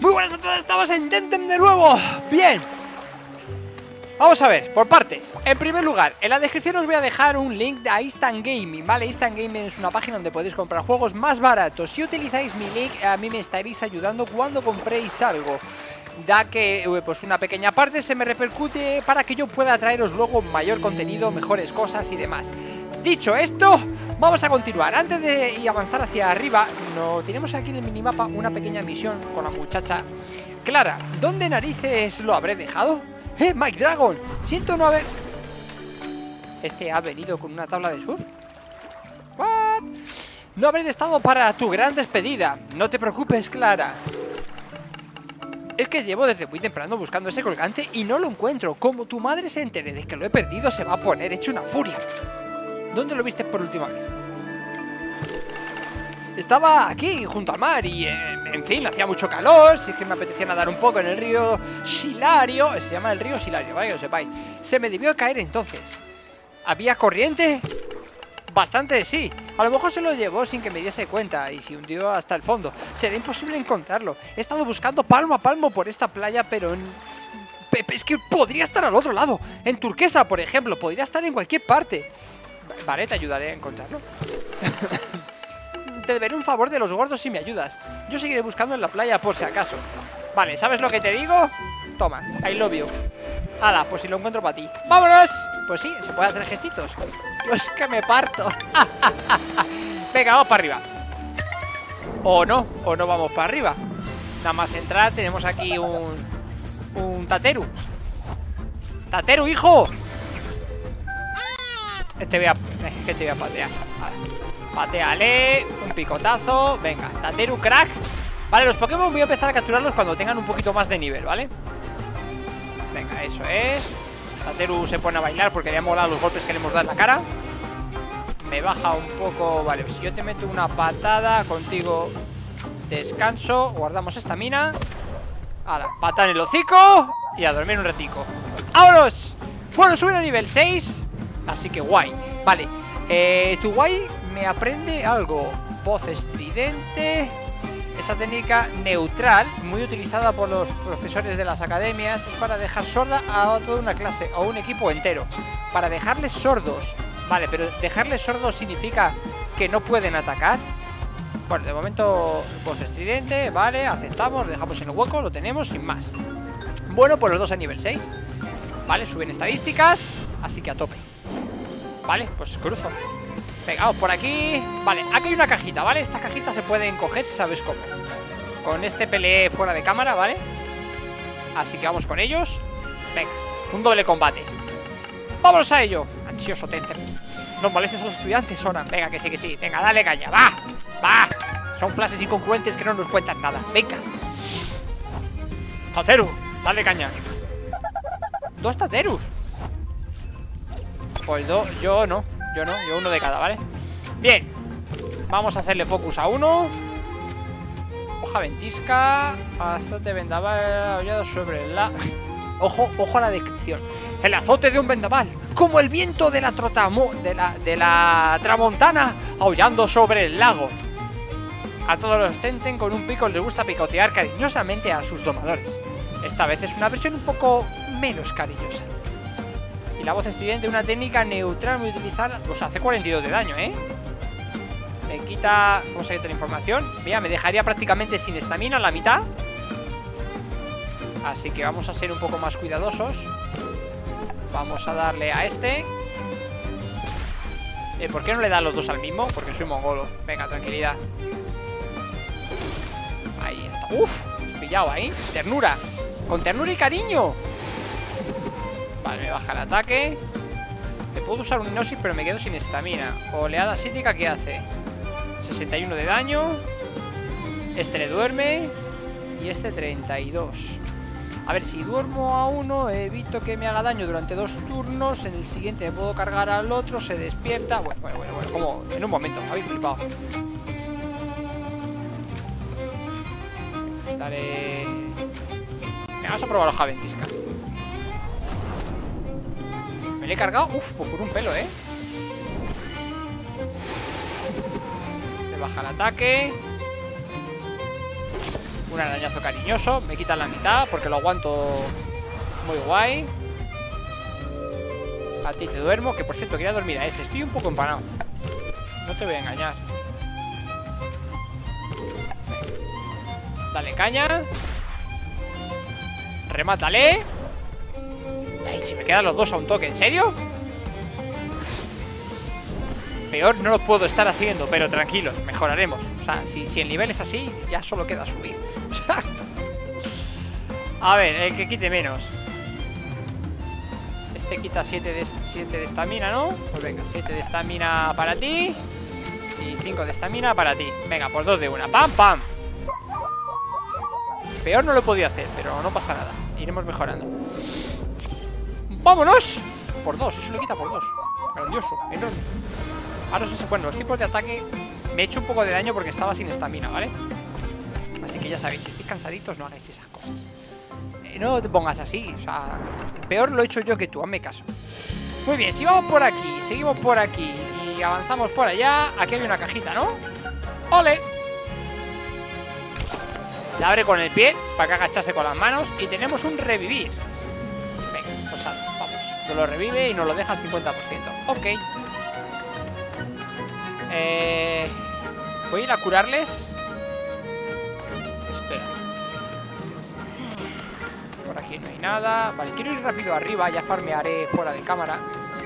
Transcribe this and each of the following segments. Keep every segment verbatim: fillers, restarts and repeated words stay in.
Muy buenas a todos, estamos en Temtem de nuevo. Bien, vamos a ver, por partes. En primer lugar, en la descripción os voy a dejar un link a Instant Gaming, ¿vale? Instant Gaming es una página donde podéis comprar juegos más baratos. Si utilizáis mi link, a mí me estaréis ayudando cuando compréis algo, da que pues una pequeña parte se me repercute para que yo pueda traeros luego mayor contenido, mejores cosas y demás. Dicho esto, vamos a continuar. Antes de ir a avanzar hacia arriba, no, tenemos aquí en el minimapa una pequeña misión con la muchacha Clara. ¿Dónde narices lo habré dejado? ¡Eh, Mike Dragon! Siento no haber... ¿Este ha venido con una tabla de surf? ¿What? No habré estado para tu gran despedida. No te preocupes, Clara. Es que llevo desde muy temprano buscando ese colgante y no lo encuentro. Como tu madre se entere de que lo he perdido, se va a poner hecho una furia. ¿Dónde lo viste por última vez? Estaba aquí, junto al mar y, eh, en fin, hacía mucho calor. Sí que me apetecía nadar un poco en el río Silario. Se llama el río Silario, vaya que lo sepáis. Se me debió caer entonces. ¿Había corriente? Bastante, sí. A lo mejor se lo llevó sin que me diese cuenta y se hundió hasta el fondo. Será imposible encontrarlo. He estado buscando palmo a palmo por esta playa, pero... En... es que podría estar al otro lado. En Turquesa, por ejemplo. Podría estar en cualquier parte. Vale, te ayudaré a encontrarlo. Te deberé un favor de los gordos si me ayudas. Yo seguiré buscando en la playa por si acaso. Vale, ¿sabes lo que te digo? Toma, I love you. Hala, pues si lo encuentro para ti. ¡Vámonos! Pues sí, se puede hacer gestitos. Pues que me parto. Venga, vamos para arriba. O no, o no vamos para arriba. Nada más entrar tenemos aquí un... Un Tateru. ¡Tateru, hijo! Te voy a... que te voy a patear. Pateale. Un picotazo. Venga, Tateru, crack. Vale, los Pokémon voy a empezar a capturarlos cuando tengan un poquito más de nivel, ¿vale? Venga, eso es. Tateru se pone a bailar porque le ha molado los golpes que le hemos dado en la cara. Me baja un poco. Vale, si yo te meto una patada, contigo descanso. Guardamos esta mina. Ahora, pata en el hocico. Y a dormir un ratico. ¡Vámonos! Bueno, suben a nivel seis. Así que guay. Vale, eh, tu guay me aprende algo. Voz estridente. Esa técnica neutral, muy utilizada por los profesores de las academias, es para dejar sorda a toda una clase o un equipo entero. Para dejarles sordos. Vale, pero dejarles sordos significa que no pueden atacar. Bueno, de momento, voz estridente, vale, aceptamos, lo dejamos en el hueco, lo tenemos sin más. Bueno, pues los dos a nivel seis. Vale, suben estadísticas, así que a tope. Vale, pues cruzo. Venga, vamos por aquí. Vale, aquí hay una cajita, ¿vale? Esta cajita se puede encoger si sabes cómo. Con este peleé fuera de cámara, ¿vale? Así que vamos con ellos. Venga, un doble combate. ¡Vámonos a ello! Ansioso Temtem. No molestes a los estudiantes, Sora. Venga, que sí, que sí. Venga, dale caña, va. Va. Son frases incongruentes que no nos cuentan nada. Venga. Tateru, dale caña. Dos Taterus. Pues do, yo no, yo no, yo uno de cada, ¿vale? Bien, vamos a hacerle focus a uno. Hoja ventisca. Azote vendaval aullado sobre la... Ojo, ojo a la descripción. El azote de un vendaval, como el viento de la trotamo... de la, de la tramontana aullando sobre el lago. A todos los Temtem con un pico les gusta picotear cariñosamente a sus domadores. Esta vez es una versión un poco menos cariñosa. Y la voz estridente, una técnica neutral muy utilizada. Pues hace cuarenta y dos de daño, ¿eh? Me quita... ¿Cómo se quita la información? Mira, me dejaría prácticamente sin estamina la mitad. Así que vamos a ser un poco más cuidadosos. Vamos a darle a este. eh, ¿Por qué no le da los dos al mismo? Porque soy mongolo. Venga, tranquilidad. Ahí está. Uf, pillado ahí. Ternura. Con ternura y cariño. Vale, me baja el ataque. Te puedo usar un hipnosis, pero me quedo sin estamina. Oleada psíquica, ¿qué hace? sesenta y uno de daño. Este le duerme. Y este treinta y dos. A ver, si duermo a uno, evito que me haga daño durante dos turnos. En el siguiente me puedo cargar al otro. Se despierta. Bueno, bueno, bueno, bueno. Como en un momento, me habéis flipado. Dale. Vamos a probar la hoja ventisca. Me le he cargado, uff, pues por un pelo, ¿eh? Le baja el ataque. Un arañazo cariñoso. Me quitan la mitad porque lo aguanto muy guay. A ti te duermo. Que por cierto, quería dormir a ese. Estoy un poco empanado. No te voy a engañar. Dale caña. Remátale. Ay, si me quedan los dos a un toque. ¿En serio? Peor no lo puedo estar haciendo, pero tranquilos, mejoraremos. O sea, si, si el nivel es así, ya solo queda subir. O sea, a ver, el que quite menos. Este quita siete de estamina, ¿no? Pues venga, siete de estamina para ti. Y cinco de estamina para ti. Venga, por dos de una. ¡Pam, pam! Peor no lo he podido hacer, pero no pasa nada. Iremos mejorando. ¡Vámonos! Por dos, eso lo quita por dos. Grandioso, enorme. Ahora no sé, bueno, los tipos de ataque me he hecho un poco de daño porque estaba sin estamina, ¿vale? Así que ya sabéis, si estáis cansaditos no hagáis esas cosas. eh, No te pongas así, o sea, peor lo he hecho yo que tú, hazme caso. Muy bien, si vamos por aquí, seguimos por aquí y avanzamos por allá. Aquí hay una cajita, ¿no? ¡Ole! La abre con el pie para que agachase con las manos. Y tenemos un revivir. Venga, pues ala, vamos. Nos lo revive y nos lo deja al cincuenta por ciento. Ok. Eh, voy a ir a curarles. Espera. Por aquí no hay nada. Vale, quiero ir rápido arriba. Ya farmearé fuera de cámara.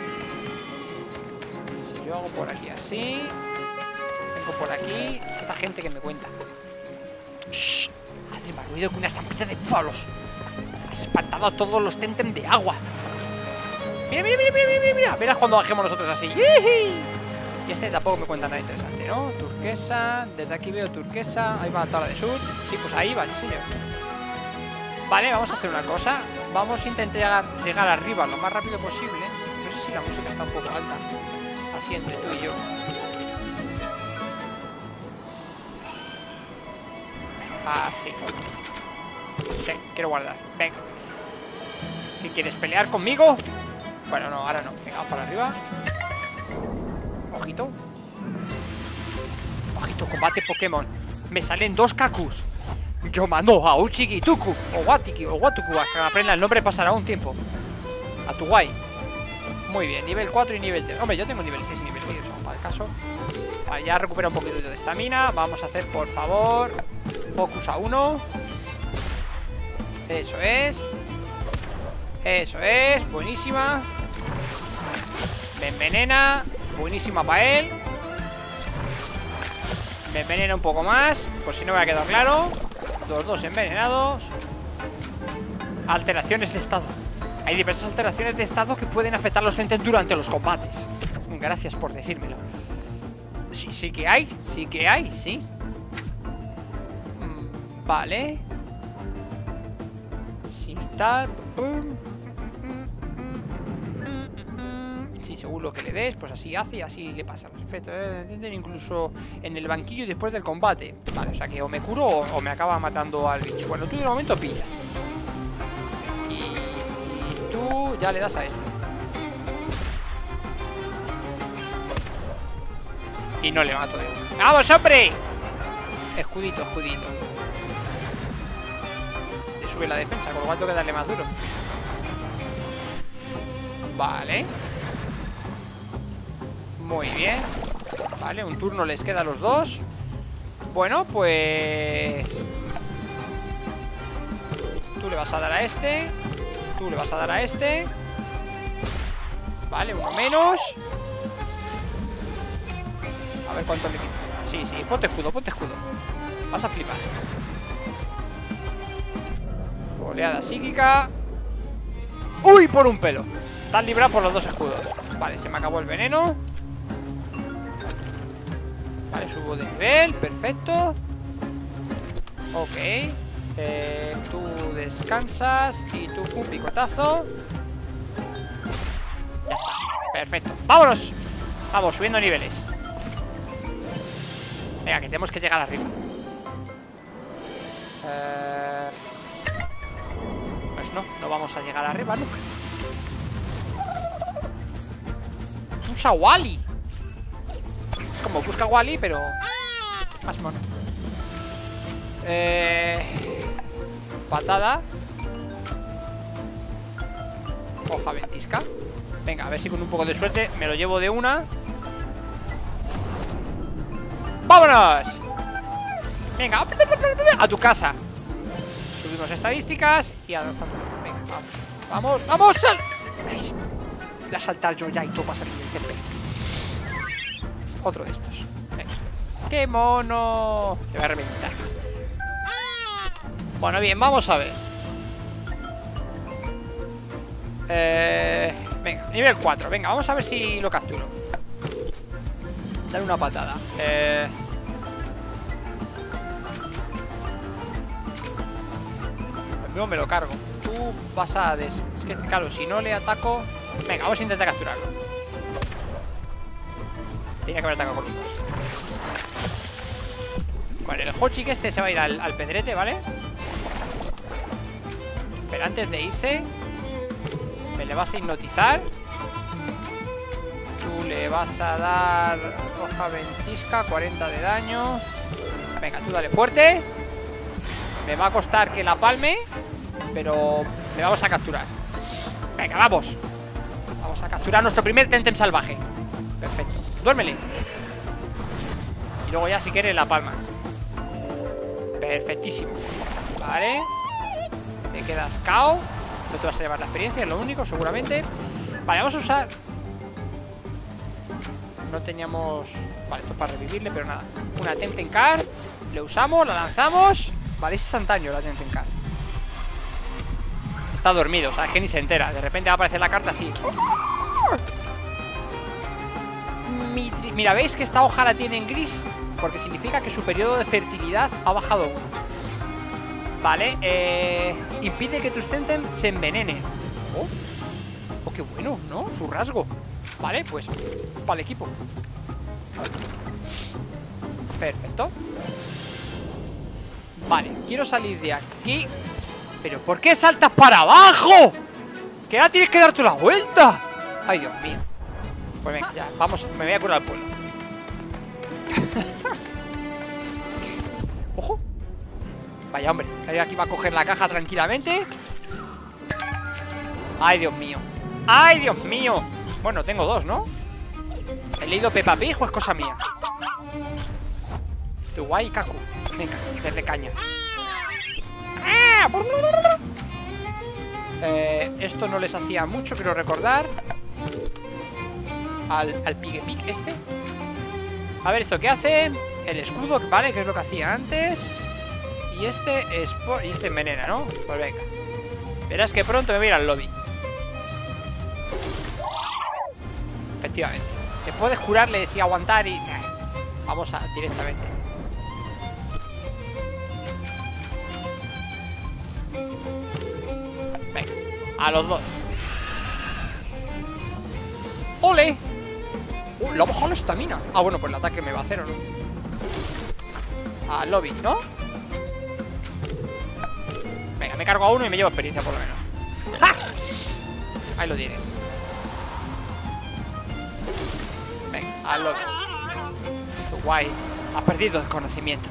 Si yo hago por aquí así. Vengo por aquí. Esta gente que me cuenta. Shh. Haces más ruido que una estampida de búfalos. Has espantado a todos los Temtem de agua. Mira, mira, mira, mira, mira, mira. Verás cuando bajemos nosotros así. ¡Yee! Y este tampoco me cuenta nada interesante, ¿no? Turquesa, desde aquí veo turquesa. Ahí va la tabla de sur. Sí, pues ahí va, sí señor. Vale, vamos a hacer una cosa. Vamos a intentar llegar, llegar arriba lo más rápido posible. No sé si la música está un poco alta. Así entre tú y yo. Ah, sí. Sí, quiero guardar. Venga. ¿Qué quieres, pelear conmigo? Bueno, no, ahora no. Venga, vamos para arriba. Ojito. Ojito, combate Pokémon. Me salen dos Kakus. Yo mando a Uchiki, Tuku o Watiki o Watuku. Hasta que me aprenda el nombre pasará un tiempo. A tu guay. Muy bien, nivel cuatro y nivel tres. Hombre, yo tengo nivel seis y nivel seis, o sea, para el caso. Vale, ya recupera un poquito de estamina. Vamos a hacer, por favor, Focus a uno. Eso es. Eso es, buenísima. Me envenena. Buenísima para él. Me envenena un poco más, por si no me ha quedado claro. Los dos envenenados. Alteraciones de estado. Hay diversas alteraciones de estado que pueden afectar a los Temtem durante los combates. Gracias por decírmelo. Sí, sí que hay. Sí que hay, sí. mm, Vale. Sí, tal. Sí, según lo que le des, pues así hace y así le pasa. Perfecto, eh, incluso en el banquillo después del combate. Vale, o sea que o me curo o, o me acaba matando al bicho. Bueno, tú de momento pillas. Y, y tú ya le das a este. Y no le mato de uno. ¡Vamos, hombre! Escudito, escudito. Le sube la defensa, con lo cual tengo que darle más duro. Vale. Muy bien. Vale, un turno les queda a los dos. Bueno, pues... Tú le vas a dar a este. Tú le vas a dar a este. Vale, uno menos. A ver cuánto le quito. Sí, sí, ponte escudo, ponte escudo. Vas a flipar. Oleada psíquica. ¡Uy! Por un pelo. Estás librado por los dos escudos. Vale, se me acabó el veneno. Vale, subo de nivel, perfecto. Ok. eh, Tú descansas. Y tú un picotazo. Ya está, perfecto, vámonos. Vamos, subiendo niveles. Venga, que tenemos que llegar arriba. eh... Pues no, no vamos a llegar arriba nunca. Es un Shawali. Es como busca Wally, pero más mono. Eh... Patada. Hoja ventisca. Venga, a ver si con un poco de suerte me lo llevo de una. ¡Vámonos! Venga, a tu casa. Subimos estadísticas y avanzamos. Venga, vamos, vamos, vamos. ¡Sal! Ay, voy a saltar yo ya y todo va a salir del césped. Otro de estos. Venga. ¡Qué mono! Te voy a reventar. Bueno, bien, vamos a ver. Eh, venga, nivel cuatro. Venga, vamos a ver si lo capturo. Dale una patada. Eh... Primero me lo cargo. Tú vas a des... Es que, claro, si no le ataco... Venga, vamos a intentar capturarlo. Tenía que haber atacado con los dos. Vale, el Hochik este se va a ir al, al pedrete, ¿vale? Pero antes de irse, me le vas a hipnotizar. Tú le vas a dar hoja ventisca, cuarenta de daño. Venga, tú dale fuerte. Me va a costar que la palme, pero le vamos a capturar. Venga, vamos. Vamos a capturar nuestro primer Temtem salvaje. Perfecto, duérmele. Y luego ya si quieres la palmas. Perfectísimo. Vale. Te quedas K O. No te vas a llevar la experiencia, es lo único, seguramente. Vale, vamos a usar... No teníamos... Vale, esto es para revivirle, pero nada. Una Temtem Card. Le usamos, la lanzamos. Vale, es instantáneo la Temtem Card. Está dormido, o sea, es que ni se entera. De repente va a aparecer la carta así. Mira, ¿veis que esta hoja la tiene en gris? Porque significa que su periodo de fertilidad ha bajado uno. Vale, eh... impide que tus Temtem se envenenen. Oh, oh, qué bueno, ¿no? Su rasgo. Vale, pues para el equipo. Perfecto. Vale, quiero salir de aquí. ¿Pero por qué saltas para abajo? Que ahora tienes que darte la vuelta. Ay, Dios mío. Pues venga, ya, vamos, me voy a curar al pueblo. Ojo. Vaya, hombre, aquí va a coger la caja tranquilamente. Ay, Dios mío. Ay, Dios mío. Bueno, tengo dos, ¿no? ¿He leído Peppa Pig o es cosa mía? Tu guay, Kaku. Venga, desde caña. eh, Esto no les hacía mucho, quiero recordar. Al, al Pig Pig este. A ver, ¿esto qué hace? El escudo, vale, que es lo que hacía antes. Y este es por... Y este envenena, ¿no? Pues venga. Verás que pronto me voy a ir al lobby. Efectivamente. Te puedes curarles y aguantar y... Nah, vamos a directamente. Venga, a los dos. ¡Ole! Uh, le ha bajado la estamina. Ah, bueno, pues el ataque me va a hacer, ¿o no? Al lobby, ¿no? Venga, me cargo a uno y me llevo experiencia por lo menos. ¡Ja! Ahí lo tienes. Venga, al lobby. Qué guay. Has perdido el conocimiento.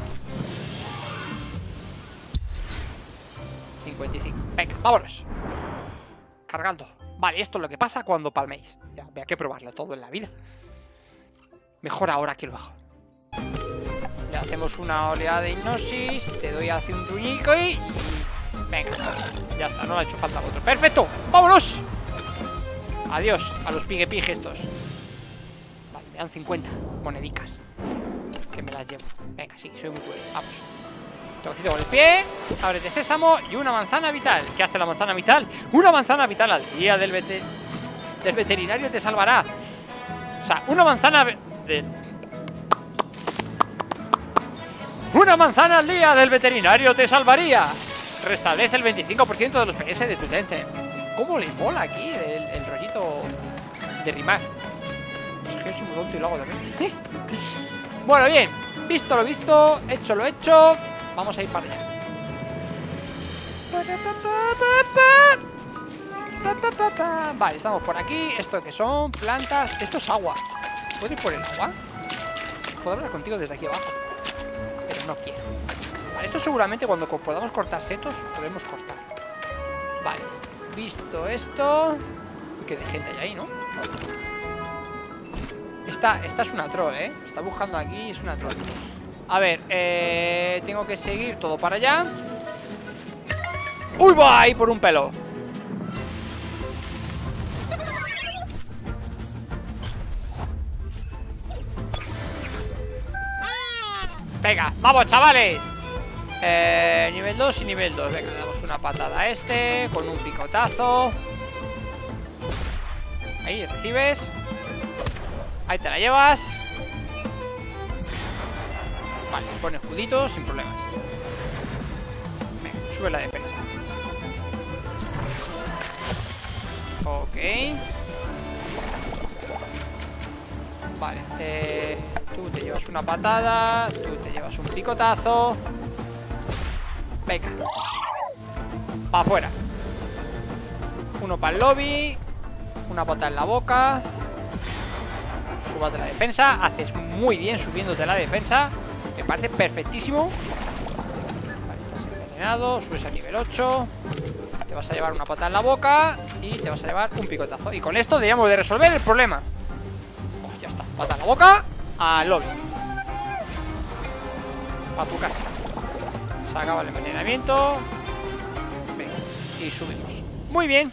cincuenta y cinco. Venga, vámonos. Cargando. Vale, esto es lo que pasa cuando palméis. Ya, hay que probarlo todo en la vida. Mejor ahora que luego. Le hacemos una oleada de hipnosis. Te doy hacia un truñico y... Venga, ya está, no le ha hecho falta otro. ¡Perfecto! ¡Vámonos! Adiós a los pigue pige estos. Vale, me dan cincuenta monedicas. Que me las llevo. Venga, sí, soy muy bueno. Vamos. Toquecito con el pie. Ábrete sésamo y una manzana vital. ¿Qué hace la manzana vital? Una manzana vital al día del, vete del veterinario te salvará. O sea, una manzana de... Una manzana al día del veterinario te salvaría. Restablece el veinticinco por ciento de los P S de tu Temtem. ¿Cómo le mola aquí el, el rollito de rimar? Es que soy muy tonto y lo hago también. Bueno, bien. Visto lo visto, hecho lo hecho. Vamos a ir para allá. Vale, estamos por aquí. ¿Esto qué son? Plantas. Esto es agua. ¿Puedo ir por el agua? Puedo hablar contigo desde aquí abajo, pero no quiero. Vale, esto seguramente cuando podamos cortar setos, podemos cortar. Vale, visto esto. Que de gente hay ahí, ¿no? Esta, esta es una troll, ¿eh? Está buscando aquí, es una troll. A ver, eh, tengo que seguir todo para allá. ¡Uy, va! Ahí por un pelo. Venga, vamos, chavales. eh, Nivel dos y nivel dos. Venga, le damos una patada a este con un picotazo. Ahí, recibes. Ahí te la llevas. Vale, pone escudito sin problemas. Venga, sube la defensa. Ok. Vale, eh, tú te llevas una patada. Tú te llevas un picotazo. Venga. Para afuera. Uno para el lobby. Una patada en la boca. Súbate la defensa. Haces muy bien subiéndote la defensa. Me parece perfectísimo. Vale, estás envenenado. Subes a nivel ocho. Te vas a llevar una patada en la boca. Y te vas a llevar un picotazo. Y con esto deberíamos de resolver el problema. Oh, ya está, patada en la boca. Al lobby. A tu casa. Se acaba el envenenamiento. Venga, y subimos. Muy bien.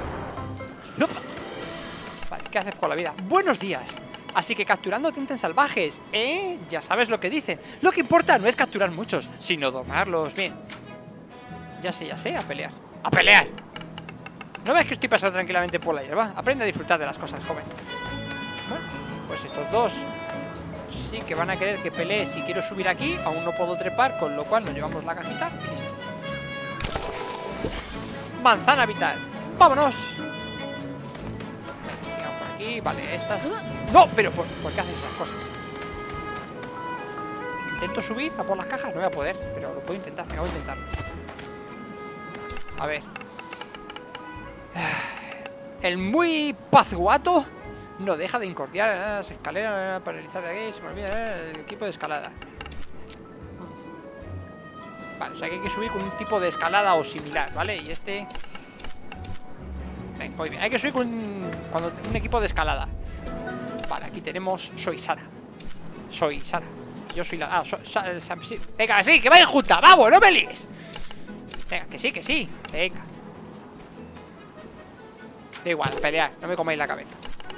Vale, ¿qué haces por la vida? Buenos días. Así que capturando tintes salvajes, ¿eh? Ya sabes lo que dicen. Lo que importa no es capturar muchos, sino domarlos bien. Ya sé, ya sé, a pelear. ¡A pelear! ¿No ves que estoy pasando tranquilamente por la hierba? Aprende a disfrutar de las cosas, joven. Bueno, pues estos dos sí que van a querer que pelee. Si quiero subir aquí, aún no puedo trepar, con lo cual nos llevamos la cajita y listo. Manzana vital. ¡Vámonos! Venga, sigamos por aquí. Vale, estas... ¡No! Pero, ¿por, ¿por qué haces esas cosas? ¿Intento subir a por las cajas? No voy a poder, pero lo puedo intentar. Venga, voy a intentarlo. A ver. El muy pazguato no deja de incordiar las escaleras para realizar aquí. Se me olvida el equipo de escalada. Vale, o sea que hay que subir con un tipo de escalada o similar, ¿vale? Y este... Venga, muy bien. Hay que subir con un, cuando, un equipo de escalada. Vale, aquí tenemos... Soy Sara. Soy Sara. Yo soy la... Ah, so, sa, sa, sí. Venga, sí, que vayan juntas. ¡Vamos, no me líes! Venga, que sí, que sí. Venga. Da igual, pelear. No me comáis la cabeza.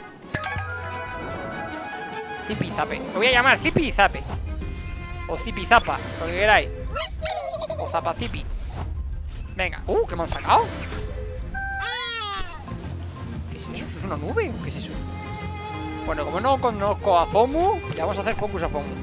Zipi Zape. Lo voy a llamar Zipi Zape. O Zipi Zapa, lo que queráis. O Zapazipi. Venga. Uh, ¿qué me han sacado? ¿Qué es eso? ¿Eso es una nube? ¿Qué es eso? Bueno, como no conozco a Fomu, le vamos a hacer focus a Fomu.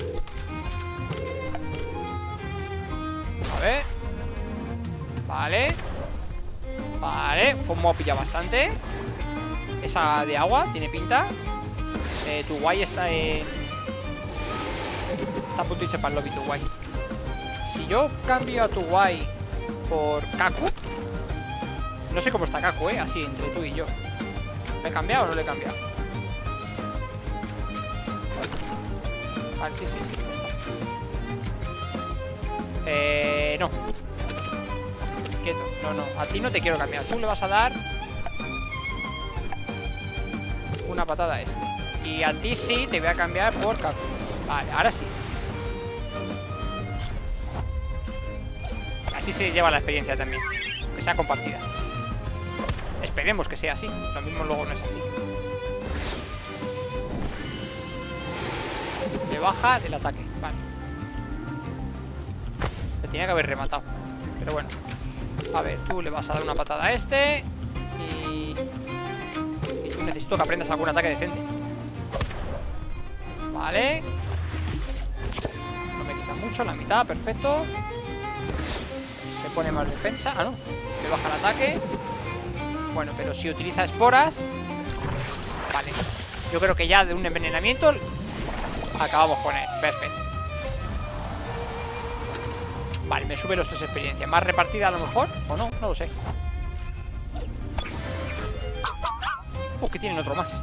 A ver. Vale. Vale, Fomu ha pillado bastante. Esa de agua tiene pinta. eh, Tu guay está en... Está a punto de irse para el lobby tu guay. Si yo cambio a tu guay por Kaku, no sé cómo está Kaku, eh, así, entre tú y yo. ¿Le he cambiado o no le he cambiado? Vale, sí, sí, sí, está. Eh, no. Quieto, no, no, a ti no te quiero cambiar. Tú le vas a dar una patada a este. Y a ti sí te voy a cambiar por Kaku. Vale, ahora sí. Así se lleva la experiencia también, que sea compartida. Esperemos que sea así. Lo mismo luego no es así. Le baja el ataque. Vale. Se tenía que haber rematado. Pero bueno. A ver, tú le vas a dar una patada a este. Y... Y tú necesito que aprendas algún ataque decente. Vale. No me quita mucho, la mitad, perfecto. Se pone más defensa. Ah, no. Le baja el ataque. Bueno, pero si utiliza esporas... Vale. Yo creo que ya de un envenenamiento acabamos con él. Perfecto. Vale, me sube los tres experiencias. Más repartida a lo mejor, o no, no lo sé. Uh, que tienen otro más.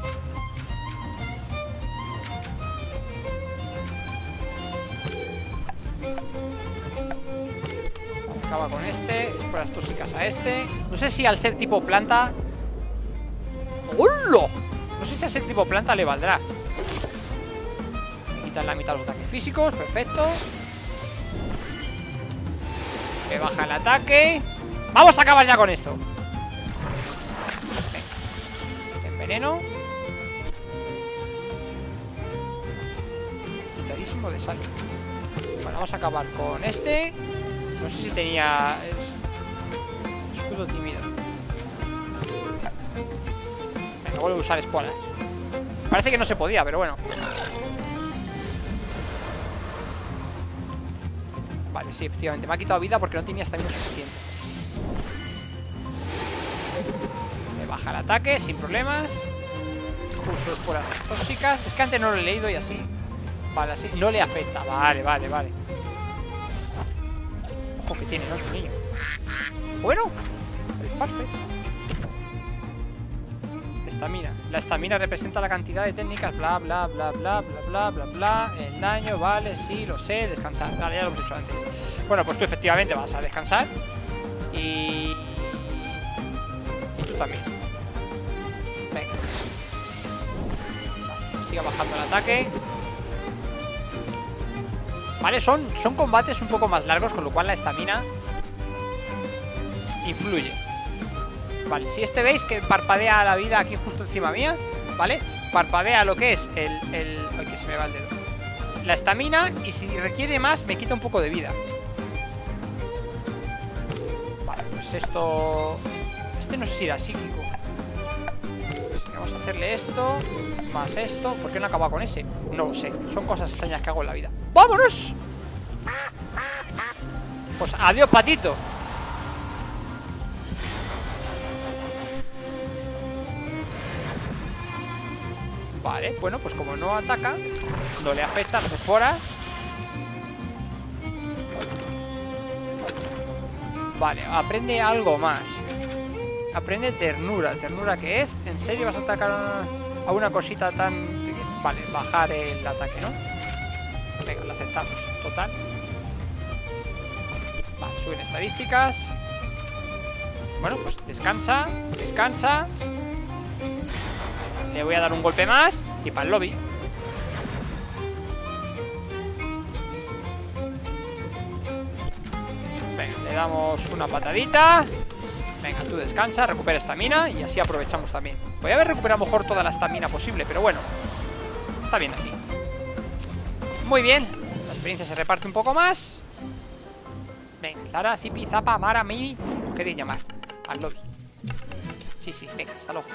Acaba con este. Esporas tóxicas a este. No sé si al ser tipo planta... ¡Hola! No sé si al ser tipo planta le valdrá. Me quitan la mitad de los ataques físicos. Perfecto. Me baja el ataque. ¡Vamos a acabar ya con esto! Venga. Enveneno. Quitadísimo de sal. Bueno, vamos a acabar con este. No sé si tenía... Es... escudo tímido. Venga, vuelvo a usar esporas. Parece que no se podía, pero bueno. Vale, sí, efectivamente. Me ha quitado vida porque no tenía estamina suficiente. Me baja el ataque sin problemas. Uso esporas tóxicas. Es que antes no lo he leído y así. Vale, así no le afecta. Vale, vale, vale. Ojo que tiene, ¿no? El niño. Bueno, el Farfetch. Estamina. La estamina representa la cantidad de técnicas. Bla, bla, bla, bla, bla, bla, bla, bla. El daño, vale, sí, lo sé. Descansar. Vale, ya lo hemos hecho antes. Bueno, pues tú efectivamente vas a descansar. Y... y tú también. Venga. Vale, siga bajando el ataque. Vale, son, son combates un poco más largos, con lo cual la estamina influye. Vale, si este veis que parpadea la vida aquí justo encima mía, ¿vale? Parpadea lo que es el... el... ay, que se me va el dedo. La estamina, y si requiere más, me quita un poco de vida. Vale, pues esto... este no sé si era psíquico. Así que vamos a hacerle esto, más esto. ¿Por qué no acaba con ese? No lo sé, son cosas extrañas que hago en la vida. ¡Vámonos! Pues adiós, patito. Vale, bueno, pues como no ataca, no le afecta las esporas. Vale, aprende algo más. Aprende ternura. ¿Ternura qué es? ¿En serio vas a atacar a una cosita tan...? Vale, bajar el ataque, ¿no? Venga, lo aceptamos. Total. Vale, suben estadísticas. Bueno, pues descansa. Descansa. Le voy a dar un golpe más. Y para el lobby. Venga, le damos una patadita. Venga, tú descansa, recupera estamina. Y así aprovechamos también. Voy a haber recuperado mejor toda la estamina posible, pero bueno, está bien así. Muy bien. La experiencia se reparte un poco más. Venga, Lara, Zipi, Zapa, Mara, Mimi. ¿Cómo queréis llamar? Al lobby. Sí, sí, venga, hasta luego.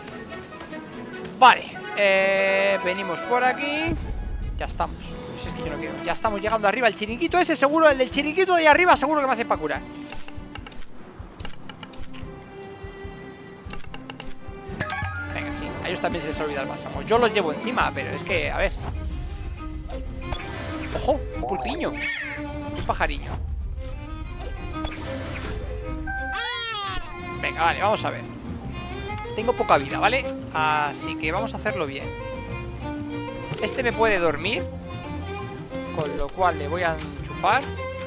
Vale, eh, venimos por aquí. Ya estamos. No sé, es que yo no quiero. Ya estamos llegando arriba. El chiringuito ese seguro, el del chiringuito de ahí arriba seguro que me hace para curar. Venga, sí, a ellos también se les olvida el bálsamo. Yo los llevo encima, pero es que, a ver. ¡Ojo! Un pulpiño. Un pajarillo. Venga, vale, vamos a ver. Tengo poca vida, ¿vale? Así que vamos a hacerlo bien. Este me puede dormir, con lo cual le voy a enchufar.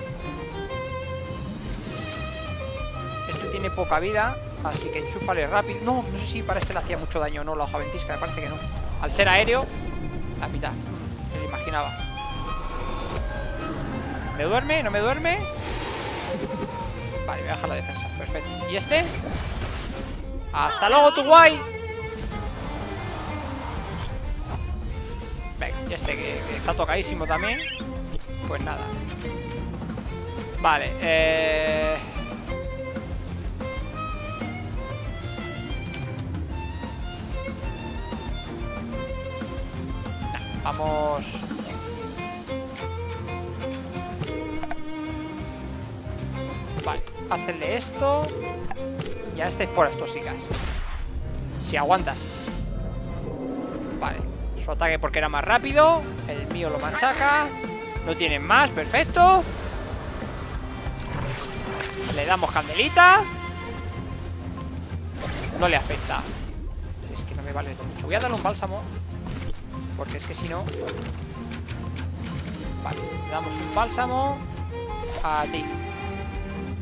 Este tiene poca vida, así que enchúfale rápido. No, no sé si para este le hacía mucho daño o no la hoja ventisca, me parece que no. Al ser aéreo, la mitad. Me lo imaginaba. ¿Me duerme? ¿No me duerme? Vale, voy a bajar la defensa, perfecto. ¿Y este? ¡Hasta luego, tu guay! Venga, y este que, que está tocadísimo también. Pues nada. Vale, eh... nah, vamos... Vale, hacerle esto. Y a este esporas tóxicas. Si aguantas. Vale, su ataque porque era más rápido. El mío lo machaca. No tienen más, perfecto. Le damos candelita. No le afecta. Es que no me vale de mucho. Voy a darle un bálsamo, porque es que si no... Vale, le damos un bálsamo a ti.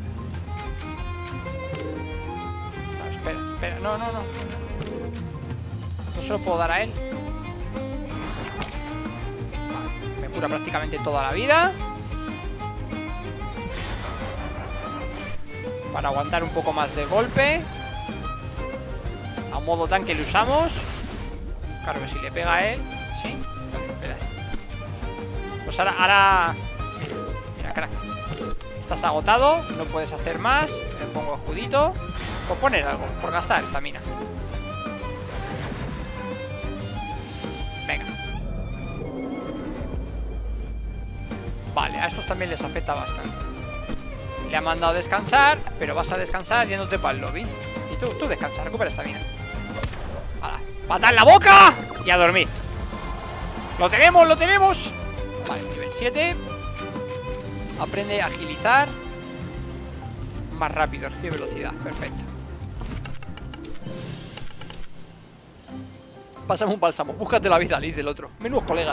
No, no, no. No se lo puedo dar a él. Vale, me cura prácticamente toda la vida. Para aguantar un poco más de golpe. A modo tanque le usamos. Claro que si le pega a él. Sí, verás. Pues ahora, ahora... Mira, mira, crack. Estás agotado, no puedes hacer más. Le pongo escudito. Por poner algo, por gastar estamina. Venga. Vale, a estos también les afecta bastante. Le han mandado a descansar, pero vas a descansar yéndote para el lobby. Y tú, tú descansa, recupera estamina. ¡Hala! ¡Pata en la boca! Y a dormir. ¡Lo tenemos, lo tenemos! Vale, nivel siete. Aprende a agilizar. Más rápido, recibe velocidad, perfecto. Pásame un bálsamo, búscate la vida, le dice el otro. Menudos colegas.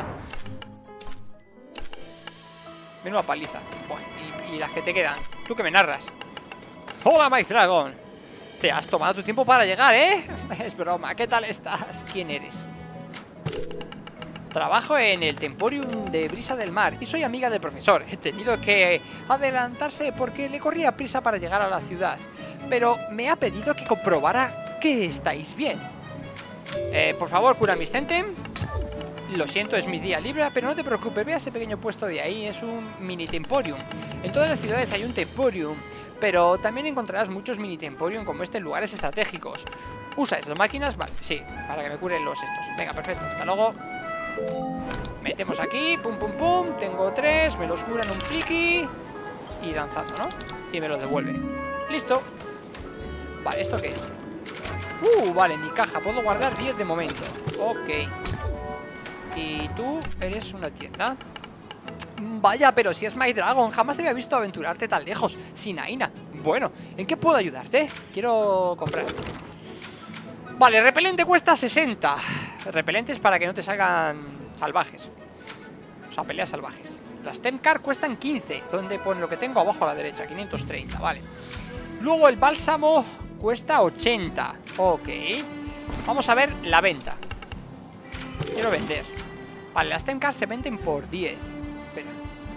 Menuda paliza. Buah, y, y las que te quedan. Tú que me narras. Hola, Mike Dragon. Te has tomado tu tiempo para llegar, ¿eh? Es broma, ¿qué tal estás? ¿Quién eres? Trabajo en el Temporium de Brisa del Mar y soy amiga del profesor. He tenido que adelantarse porque le corría prisa para llegar a la ciudad. Pero me ha pedido que comprobara que estáis bien. Eh, por favor, cura mis Tentem. Lo siento, es mi día libre, pero no te preocupes, ve a ese pequeño puesto de ahí, es un mini Temporium. En todas las ciudades hay un Temporium, pero también encontrarás muchos mini Temporium como este en lugares estratégicos. Usa esas máquinas, vale, sí, para que me curen los estos. Venga, perfecto, hasta luego. Metemos aquí, pum pum pum, tengo tres, me los curan un pliqui y lanzando, ¿no? Y me los devuelve. Listo. Vale, ¿esto qué es? Uh, vale, mi caja, puedo guardar diez de momento. Ok. Y tú eres una tienda. Vaya, pero si es My Dragon, jamás te había visto aventurarte tan lejos. Sin Aina. Bueno, ¿en qué puedo ayudarte? Quiero comprar. Vale, repelente cuesta sesenta. Repelentes para que no te salgan salvajes. O sea, peleas salvajes. Las Temcar cuestan quince. ¿Dónde pone lo que tengo? Abajo a la derecha, quinientos treinta, vale. Luego el bálsamo cuesta ochenta. Ok. Vamos a ver la venta. Quiero vender. Vale, las Temcar se venden por diez. Espera.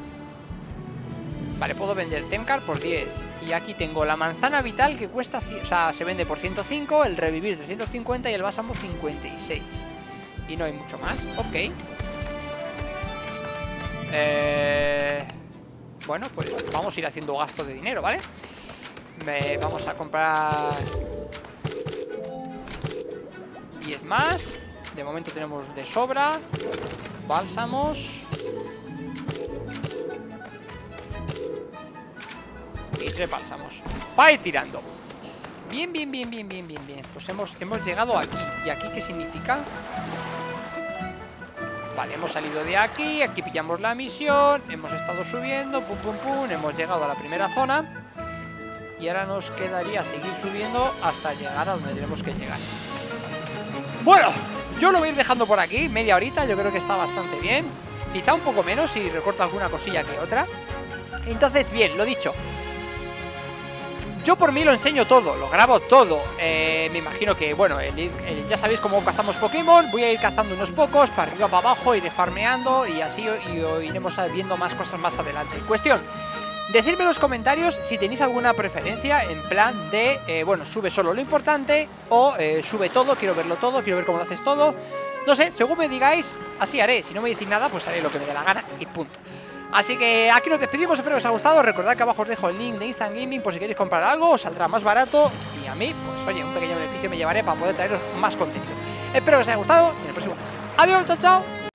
Vale, puedo vender Temcar por diez. Y aquí tengo la manzana vital que cuesta... O sea, se vende por ciento cinco, el revivir trescientos cincuenta y el bálsamo cincuenta y seis. Y no hay mucho más. Ok. Eh... Bueno, pues vamos a ir haciendo gasto de dinero, ¿vale? Me... Vamos a comprar diez más. De momento tenemos de sobra. Bálsamos. Y tres bálsamos. Va a ir tirando. Bien, bien, bien, bien, bien, bien, bien. Pues hemos, hemos llegado aquí. ¿Y aquí qué significa? Vale, hemos salido de aquí. Aquí pillamos la misión. Hemos estado subiendo. Pum, pum, pum. Hemos llegado a la primera zona. Y ahora nos quedaría seguir subiendo hasta llegar a donde tenemos que llegar. Bueno, yo lo voy a ir dejando por aquí. Media horita, yo creo que está bastante bien. Quizá un poco menos si recorto alguna cosilla que otra. Entonces, bien, lo dicho. Yo por mí lo enseño todo, lo grabo todo. eh, Me imagino que, bueno, el, el, ya sabéis cómo cazamos Pokémon. Voy a ir cazando unos pocos, para arriba, para abajo, iré farmeando. Y así y, iremos viendo más cosas más adelante. Cuestión, decidme en los comentarios si tenéis alguna preferencia en plan de, eh, bueno, sube solo lo importante o eh, sube todo, quiero verlo todo, quiero ver cómo lo haces todo. No sé, según me digáis, así haré. Si no me decís nada, pues haré lo que me dé la gana y punto. Así que aquí nos despedimos, espero que os haya gustado. Recordad que abajo os dejo el link de Instant Gaming por si queréis comprar algo, os saldrá más barato. Y a mí, pues oye, un pequeño beneficio me llevaré para poder traeros más contenido. Espero que os haya gustado y en el próximo mes. Adiós, chao, chao.